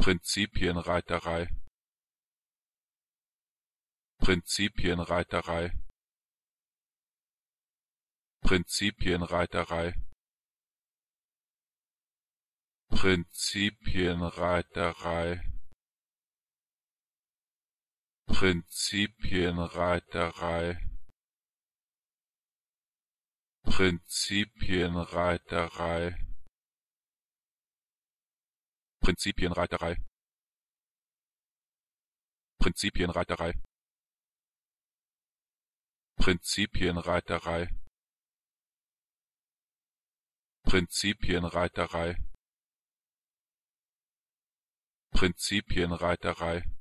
Prinzipienreiterei, Prinzipienreiterei, Prinzipienreiterei, Prinzipienreiterei, Prinzipienreiterei, Prinzipienreiterei, Prinzipienreiterei, Prinzipienreiterei, Prinzipienreiterei, Prinzipienreiterei, Prinzipienreiterei,